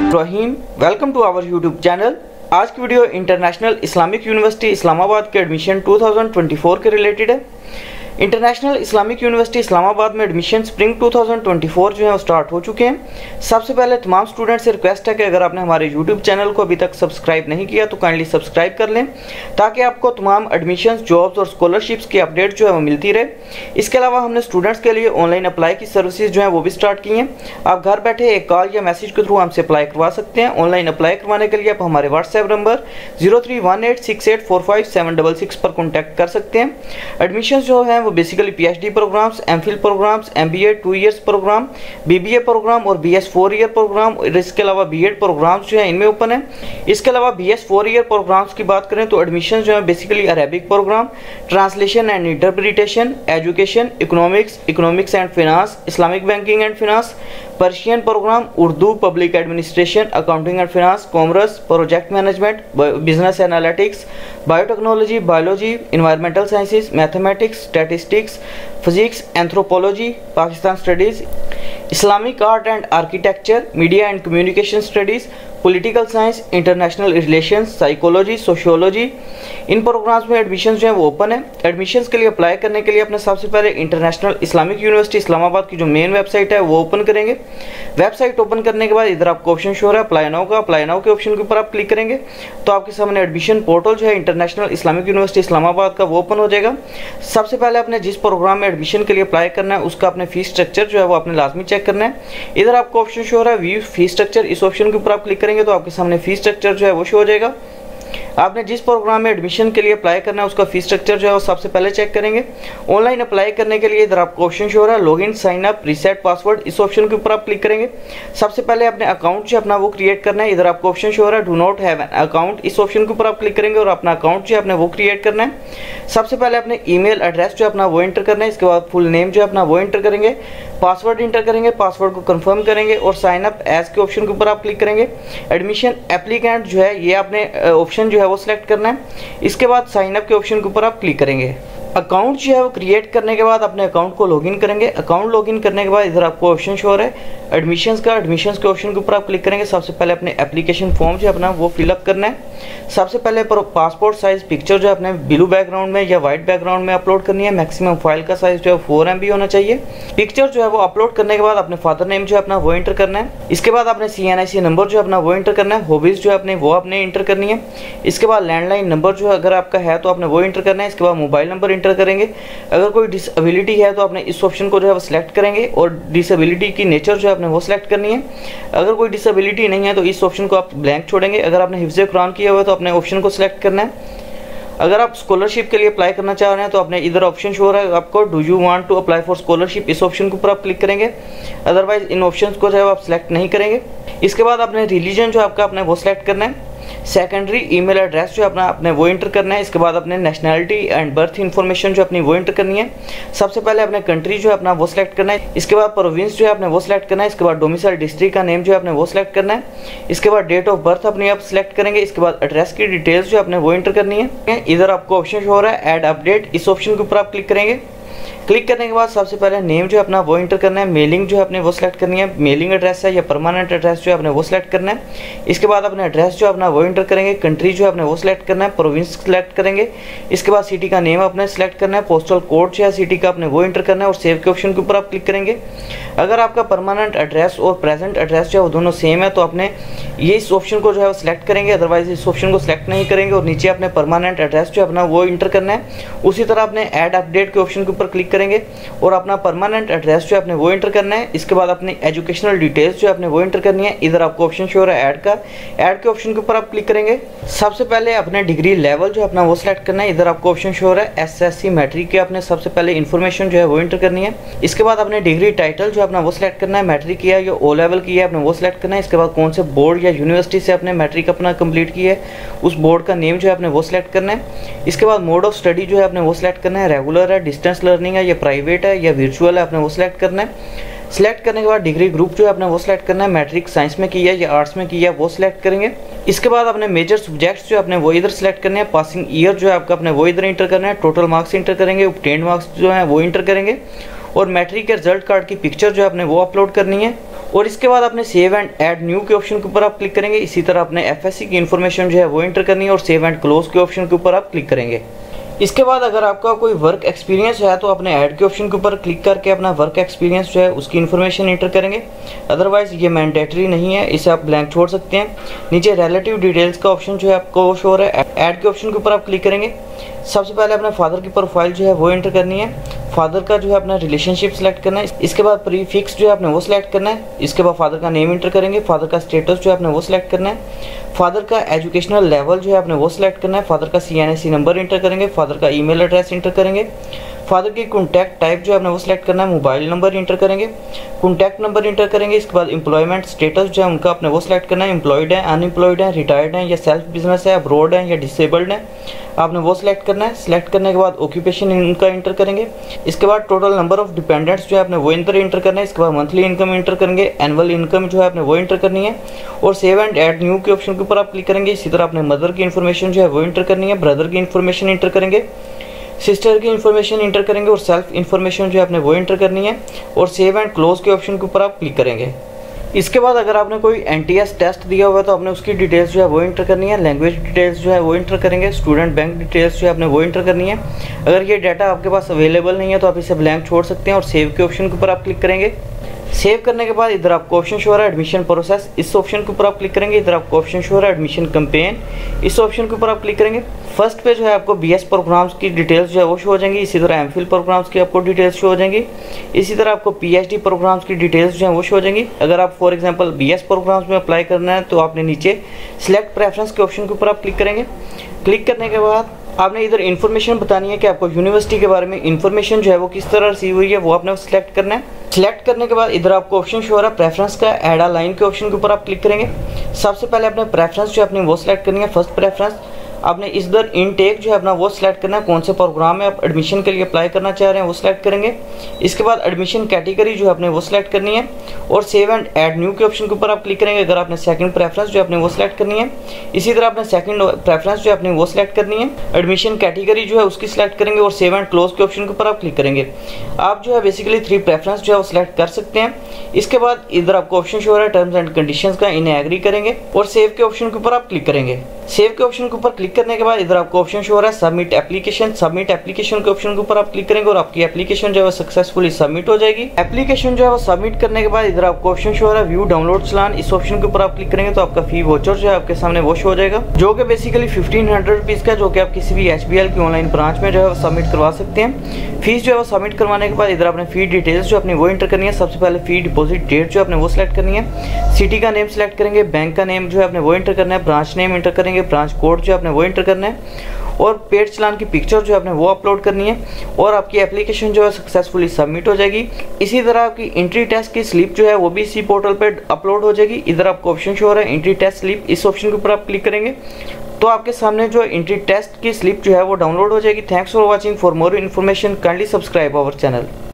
Rahim, welcome to our YouTube channel. आज की video International Islamic University Islamabad के admission 2024 के रिलेटेड है। इंटरनेशनल इस्लामिक यूनिवर्सिटी इस्लामाबाद में एडमिशन स्प्रिंग 2024 जो है वो स्टार्ट हो चुके हैं। सबसे पहले तमाम स्टूडेंट से रिक्वेस्ट है कि अगर आपने हमारे यूट्यूब चैनल को अभी तक सब्सक्राइब नहीं किया तो काइंडली सब्सक्राइब कर लें, ताकि आपको तमाम एडमिशन, जॉब्स और स्कॉलरशिप्स की अपडेट जो है वो मिलती रहे। इसके अलावा हमने स्टूडेंट्स के लिए ऑनलाइन अप्लाई की सर्विसेज जो है वो भी स्टार्ट की हैं। आप घर बैठे एक कॉल या मैसेज के थ्रू हमसे अप्लाई करवा सकते हैं। ऑनलाइन अप्लाई करवाने के लिए आप हमारे व्हाट्सएप नंबर 0318684576 पर कॉन्टैक्ट कर सकते हैं। एडमिशन जो है वो basically PhD programs, MPhil programs, MBA 2 years program, BBA program और बीएस 4 ईयर प्रोग्राम, और इसके अलावा बीएड प्रोग्राम्स जो है इनमें ओपन है। इसके अलावा बीएस 4 ईयर प्रोग्राम्स की बात करें तो एडमिशन जो है basically Arabic program, translation and interpretation, education, economics and finance, Islamic banking and finance, Persian program, Urdu, public administration, accounting and finance, commerce, project management, business analytics, biotechnology, biology, environmental sciences, mathematics, statistics, physics, anthropology, Pakistan studies, Islamic art and architecture, media and communication studies, political science, international relations, psychology, sociology. इन programs में admission जो है वो open है। Admissions के लिए apply करने के लिए अपने सबसे पहले इंटरनेशनल इस्लामिक यूनिवर्सिटी इस्लामाबाद की जो मेन वेबसाइट है वो ओपन करेंगे। वेबसाइट ओपन करने के बाद इधर आपको ऑप्शन शो हो रहा है अप्लाई नाउ का। अप्लाई नाउ के ऑप्शन के ऊपर आप क्लिक करेंगे तो आपके सामने एडमिशन पोर्टल जो है इंटरनेशनल इस्लामिक यूनिवर्सिटी इस्लामाबाद का वो ओपन हो जाएगा। सबसे पहले आपने जिस प्रोग्राम में एडमिशन के लिए अप्लाई करना है उसका अपने फीस स्ट्रक्चर जो है वो आपने लाजमी चेक करना है। इधर आपको ऑप्शन शो हो रहा है व्यू फीस स्ट्रक्चर। इस ऑप्शन के ऊपर आप क्लिक करेंगे तो आपके सामने फीस स्ट्रक्चर जो है वो शो हो जाएगा। आपने जिस प्रोग्राम में एडमिशन के लिए अप्लाई करना है उसका फीस स्ट्रक्चर जो है वो सबसे पहले चेक करेंगे। ऑनलाइन अप्लाई करने के लिए इधर आपको ऑप्शन शो हो रहा है login, sign up, reset password. इस ऑप्शन के ऊपर आप क्लिक करेंगे। सबसे पहले अपने अकाउंट जो अपना वो क्रिएट करना है। इधर आपको ऑप्शन शो हो रहा है do not have an account. इस ऑप्शन के ऊपर आप क्लिक करेंगे और अपना अकाउंट जो अपने वो क्रिएट करना है। सबसे पहले अपने ईमेल एड्रेस जो अपना वो एंटर करना है। इसके बाद फुल नेम जो अपना वो एंटर करेंगे, पासवर्ड इंटर करेंगे, पासवर्ड को कंफर्म करेंगे और साइन अप एज के ऑप्शन के ऊपर आप क्लिक करेंगे। एडमिशन एप्लीकेंट जो है ये आपने ऑप्शन जो है वो सिलेक्ट करना है। इसके बाद साइन अप के ऑप्शन के ऊपर आप क्लिक करेंगे। अकाउंट जो है वो क्रिएट करने के बाद अपने अकाउंट को लॉगिन करेंगे। अकाउंट लॉगिन करने के बाद इधर आपको ऑप्शन शो हो रहा है एडमिशन्स का। एडमिशन्स के ऑप्शन के ऊपर आप क्लिक करेंगे। सबसे पहले अपने एप्लीकेशन फॉर्म जो अपना वो फिलअप करना है। सबसे पहले पासपोर्ट साइज पिक्चर जो अपने ब्लू बैकग्राउंड में या व्हाइट बैकग्राउंड में अपलोड करनी है। मैक्सिमम फाइल का साइज जो है 4 MB होना चाहिए। पिक्चर जो है वो अपलोड करने के बाद अपने फादर नेम जो अपना वो एंटर करना है। इसके बाद अपने CNIC नंबर जो अपना वो एंटर करना है। हॉबीज जो अपने वो आपने एंटर करनी है। इसके बाद लैंडलाइन नंबर जो अगर आपका है तो आपने वो एंटर करना है। इसके बाद मोबाइल नंबर एंटर करेंगे। अगर कोई डिसेबिलिटी है तो आपने इस ऑप्शन को जो है वो सिलेक्ट करेंगे और डिसेबिलिटी की नेचर जो है आपने वो सिलेक्ट करनी है। अगर कोई डिसेबिलिटी नहीं है तो इस ऑप्शन को आप ब्लैंक छोड़ेंगे। अगर आपने हिफ्ज़ कुरान किया हुआ है तो अपने ऑप्शन को सिलेक्ट करना है। अगर आप स्कॉलरशिप के लिए अप्लाई करना चाह रहे हैं तो आपने इधर ऑप्शन शो हो रहा है आपको do you want to apply for scholarship. इस ऑप्शन के ऊपर आप क्लिक करेंगे। अदरवाइज इन ऑप्शंस को जो है आप सिलेक्ट नहीं करेंगे। इसके बाद अपने रिलीजन जो आपका अपने वो सिलेक्ट करना है। सेकेंडरी ईमेल एड्रेस जो अपना अपने वो एंटर करना है। इसके बाद अपने नेशनैलिटी एंड बर्थ इन्फॉर्मेशन जो अपनी वो एंटर करनी है। सबसे पहले अपने कंट्री जो है अपना वो सिलेक्ट करना है। इसके बाद प्रोविंस जो है अपने वो सिलेक्ट करना है। इसके बाद डोमिसाइल डिस्ट्रिक्ट का नेम जो है अपने वो सिलेक्ट करना है। इसके बाद डेट ऑफ बर्थ अपने आप सिलेक्ट करेंगे। इसके बाद एड्रेस की डिटेल्स जो अपने वो एंटर करनी है। इधर आपको ऑप्शन हो रहा है ऐड अपडेट। इस ऑप्शन के ऊपर आप क्लिक करेंगे। क्लिक करने के बाद सबसे पहले नेम जो अपना वो एंटर करना है। मेलिंग जो अपने वो सिलेक्ट करनी है। मेलिंग एड्रेस है या परमानेंट एड्रेस जो अपने वो सिलेक्ट करना है। इसके बाद अपने एड्रेस जो अपना वो एंटर करेंगे। कंट्री जो अपने वो सिलेक्ट करना है। प्रोविंस सिलेक्ट करेंगे। इसके बाद सिटी का नेम अपने सिलेक्ट करना है। पोस्टल कोड जो है सिटी का अपने वो एंटर करना है और सेव के ऑप्शन के ऊपर आप क्लिक करेंगे। अगर आपका परमानेंट एड्रेस और प्रेजेंट एड्रेस जो है वो दोनों सेम है तो आपने ये इस ऑप्शन को जो है वो सिलेक्ट करेंगे। अदरवाइज इस ऑप्शन को सिलेक्ट नहीं करेंगे और नीचे अपने परमानेंट एड्रेस जो अपना वो इंटर करना है। उसी तरह अपने ऐड अपडेट के ऑप्शन के ऊपर क्लिक करेंगे और अपना परमानेंट एड्रेस जो अपने वो एंटर करना है। इसके बाद अपनी एजुकेशनल डिटेल्स जो अपने वो एंटर करनी है। इधर आपको ऑप्शन शो हो रहा है ऐड का। ऐड के ऑप्शन के ऊपर आप क्लिक करेंगे। सबसे पहले अपने डिग्री लेवल जो अपना वो सिलेक्ट करना है। इधर आपको ऑप्शन शो हो रहा है SSC मैट्रिक के अपने सबसे पहले इन्फॉर्मेशन जो है वो एंटर करनी है। इसके बाद अपने डिग्री टाइटल जो अपना वो सिलेक्ट करना है। मैट्रिक किया है या O लेवल किया है अपने वो सिलेक्ट करना है। इसके बाद कौन से बोर्ड या यूनिवर्सिटी से अपने मैट्रिक अपना कंप्लीट किया है उस बोर्ड का नेम जो है अपने वो सिलेक्ट करना है। इसके बाद मोड ऑफ स्टडी जो है अपने वो सिलेक्ट करना है। रेगुलर है, डिस्टेंस लर्निंग है या प्राइवेट है या वर्चुअल है अपने वो सिलेक्ट करना है। सिलेक्ट करने के बाद डिग्री ग्रुप जो है अपने वो सिलेक्ट करना है। मैट्रिक साइंस में किया है या आर्ट्स में किया है वो सिलेक्ट करेंगे। इसके बाद अपने मेजर सब्जेक्ट्स जो अपने वो इधर सिलेक्ट करने हैं। पासिंग ईयर जो है आपका अपने वो इधर इंटर करना है। टोटल मार्क्स इंटर करेंगे। ऑब्टेन्ड मार्क्स जो है वो इंटर करेंगे और मैट्रिक के रिजल्ट कार्ड की पिक्चर जो है अपने वो अपलोड करनी है और इसके बाद अपने सेव एंड ऐड न्यू के ऑप्शन के ऊपर आप क्लिक करेंगे। इसी तरह अपने एफएससी की इन्फॉर्मेशन जो है वो एंटर करनी है और सेव एंड क्लोज के ऑप्शन के ऊपर आप क्लिक करेंगे। इसके बाद अगर आपका कोई वर्क एक्सपीरियंस है तो अपने ऐड के ऑप्शन के ऊपर क्लिक करके अपना वर्क एक्सपीरियंस जो है उसकी इन्फॉर्मेशन एंटर करेंगे। अदरवाइज ये मैंडेटरी नहीं है, इसे आप ब्लैंक छोड़ सकते हैं। नीचे रिलेटिव डिटेल्स का ऑप्शन जो है आपको शो हो रहा है, ऐड के ऑप्शन के ऊपर आप क्लिक करेंगे। सबसे पहले अपने फादर की प्रोफाइल जो है वो एंटर करनी है। फादर का जो है अपना रिलेशनशिप सेलेक्ट करना है। इसके बाद प्रीफिक्स जो है आपने वो सिलेक्ट करना है। इसके बाद फादर का नेम एंटर करेंगे। फादर का स्टेटस जो है आपने वो सिलेक्ट करना है। फादर का एजुकेशनल लेवल जो है आपने वो सिलेक्ट करना है। फादर का CNSE नंबर एंटर करेंगे। फादर का ईमेल एड्रेस एंटर करेंगे। फादर की कॉन्टैक्ट टाइप जो है आपने वो सिलेक्ट करना है। मोबाइल नंबर एंटर करेंगे, कॉन्टैक्ट नंबर एंटर करेंगे। इसके बाद एम्प्लॉयमेंट स्टेटस जो है उनका आपने वो सिलेक्ट करना है। एम्प्लॉयड है, अनएम्प्लॉयड है, रिटायर्ड है या सेल्फ बिजनेस है, अब्रॉड है या डिसेबल्ड है, आपने वो सिलेक्ट करना है। सिलेक्ट करने के बाद ऑक्यूपेशन इनका एंटर करेंगे। इसके बाद टोटल नंबर ऑफ डिपेंडेंट्स जो है आपने वो एंटर करना है। इसके बाद मंथली इनकम एंटर करेंगे। एनुअल इनकम जो है आपने वो एंटर करनी है और सेव एंड ऐड न्यू के ऑप्शन के ऊपर आप क्लिक करेंगे। इसी तरह अपने मदर की इन्फॉर्मेशन जो है वो एंटर करनी है। ब्रदर की इन्फॉर्मेशन एंटर करेंगे। सिस्टर की इन्फॉर्मेशन एंटर करेंगे और सेल्फ इन्फॉर्मेशन जो है आपने वो एंटर करनी है और सेव एंड क्लोज के ऑप्शन के ऊपर आप क्लिक करेंगे। इसके बाद अगर आपने कोई NTS टेस्ट दिया हुआ है तो आपने उसकी डिटेल्स जो है वो एंटर करनी है। लैंग्वेज डिटेल्स जो है वो एंटर करेंगे। स्टूडेंट बैंक डिटेल्स जो है आपने वो एंटर करनी है। अगर ये डाटा आपके पास अवेलेबल नहीं है तो आप इसे ब्लैंक छोड़ सकते हैं और सेव के ऑप्शन के ऊपर आप क्लिक करेंगे। सेव करने के बाद इधर आपको ऑप्शन शो हो रहा है एडमिशन प्रोसेस, इस ऑप्शन के ऊपर आप क्लिक करेंगे। इधर आपको ऑप्शन शो हो रहा है एडमिशन कैंपेन, इस ऑप्शन के ऊपर आप क्लिक करेंगे। फर्स्ट पे जो है आपको BS प्रोग्राम्स की डिटेल्स जो है वो शो हो जाएंगी। इसी तरह MPhil प्रोग्राम्स की आपको डिटेल्स शो हो जाएंगी। इसी तरह आपको PhD प्रोग्राम्स की डिटेल्स जो है वो शो हो जाएंगी। अगर आप फॉर एग्जांपल BS प्रोग्राम्स में अप्लाई करना है तो आपने नीचे सिलेक्ट प्रेफरेंस के ऑप्शन के ऊपर आप क्लिक करेंगे। क्लिक करने के बाद आपने इधर इन्फॉर्मेशन बतानी है कि आपको यूनिवर्सिटी के बारे में इन्फॉर्मेशन जो है वो किस तरह रिसीव हुई है, वो आपने सिलेक्ट करना है। सिलेक्ट करने के बाद इधर आपको ऑप्शन शो हो रहा है प्रेफरेंस का, ऐड अ लाइन के ऑप्शन के ऊपर आप क्लिक करेंगे। सबसे पहले अपने प्रेफरेंस जो है अपनी वो सिलेक्ट करनी है। फर्स्ट प्रेफरेंस आपने इधर इनटेक जो है अपना वो सिलेक्ट करना है, कौन से प्रोग्राम में आप एडमिशन के लिए अप्लाई करना चाह रहे हैं वो सिलेक्ट करेंगे। इसके बाद एडमिशन कैटेगरी जो है आपने वो सिलेक्ट करनी है और सेव एंड ऐड न्यू के ऑप्शन के ऊपर आप क्लिक करेंगे। अगर आपने सेकंड प्रेफरेंस जो आपने वो सिलेक्ट करनी है, इसी तरह आपने सेकंड प्रेफरेंस जो आपने वो सिलेक्ट करनी है। एडमिशन कैटेगरी जो है उसकी सिलेक्ट करेंगे और सेव एंड क्लोज के ऑप्शन के ऊपर आप क्लिक करेंगे। आप जो है बेसिकली 3 प्रेफरेंस जो है वो सिलेक्ट कर सकते हैं। इसके बाद इधर आपको ऑप्शन शो हो रहा है टर्म्स एंड कंडीशंस का, इन्हें एग्री करेंगे और सेव के ऑप्शन के ऊपर आप क्लिक करेंगे। सेव के ऑप्शन के ऊपर क्लिक करने के बाद इधर आपको ऑप्शन शो हो रहा है सबमिट एप्लीकेशन। सबमिट एप्लीकेशन के ऑप्शन के ऊपर आप क्लिक करेंगे और आपकी एप्लीकेशन जो है सक्सेसफुली सबमिट हो जाएगी। एप्लीकेशन जो है वो सबमिट करने के बाद इधर आपको ऑप्शन शो हो रहा है व्यू डाउनलोड चलान, इस ऑप्शन के ऊपर आप क्लिक करेंगे तो आपका फी वाउचर जो है आपके सामने वो शो हो जाएगा, जो कि बेसिकली 1500 रुपीज़ का, जो कि आप किसी भी HBL की ऑनलाइन ब्रांच में जो है सबमिट करवा सकते हैं। फीस जो है वो सबमिट करवाने के बाद इधर आपने फी डिटेल्स जो अपनी वो एंटर करनी है। सबसे पहले फी डिपॉजिट डेट जो आपने वो सिलेक्ट करनी है। सिटी का नेम सिलेक्ट करेंगे, बैंक का नेम जो है आपने वो एंटर करना है, ब्रांच नेम एंटर करेंगे, ब्रांच कोड जो आपने वो एंटर करना है और पेड चलान की पिक्चर जो आपने वो अपलोड करनी है और आपकी एप्लीकेशन जो है सक्सेसफुली सबमिट हो जाएगी। इसी तरह आपकी एंट्री टेस्ट की स्लिप जो है वो भी इसी पोर्टल पे अपलोड हो जाएगी। इधर आपको ऑप्शन शो हो रहा है एंट्री टेस्ट स्लिप, इस ऑप्शन के ऊपर आप क्लिक करेंगे तो आपके सामने जो एंट्री टेस्ट की स्लिप जो है वो डाउनलोड हो जाएगी। Thanks for watching. For more information kindly subscribe our channel.